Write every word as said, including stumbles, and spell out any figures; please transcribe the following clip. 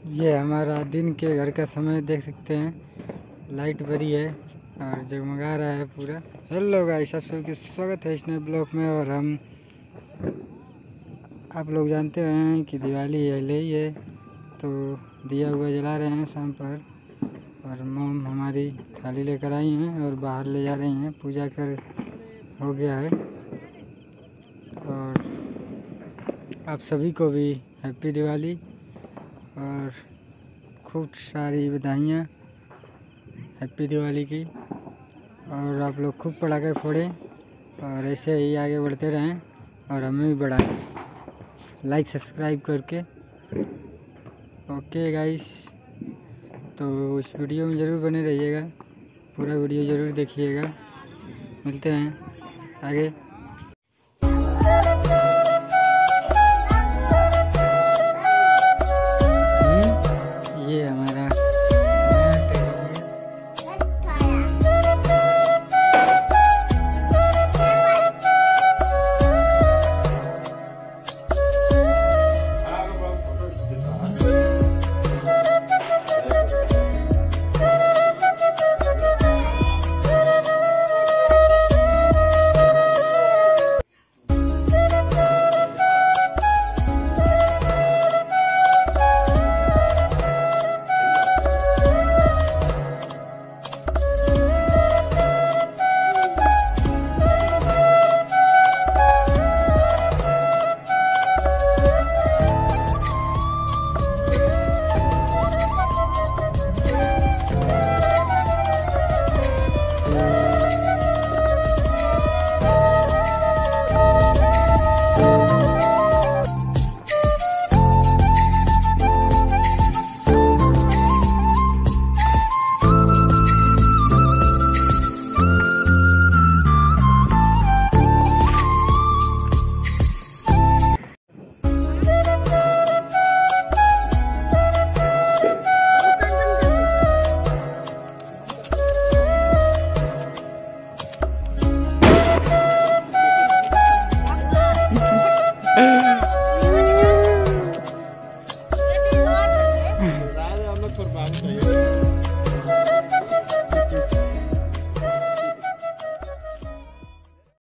ये हमारा दिन के घर का समय देख सकते हैं। लाइट बड़ी है और जगमगा रहा है पूरा। हेलो गाइस, आप सबके स्वागत है इस नए ब्लॉग में। और हम आप लोग जानते हैं कि दिवाली है ले ही है, तो दिया हुआ जला रहे हैं शाम पर। और मोम हमारी थाली लेकर आई हैं और बाहर ले जा रही हैं। पूजा कर हो गया है। और आप सभी को भी हैप्पी दिवाली और खूब सारी बधाइयाँ हैप्पी दिवाली की। और आप लोग खूब पटाखे फोड़ें और ऐसे ही आगे बढ़ते रहें और हमें भी बढ़ाएं लाइक सब्सक्राइब करके। ओके गाइस, तो इस वीडियो में ज़रूर बने रहिएगा, पूरा वीडियो ज़रूर देखिएगा। मिलते हैं आगे।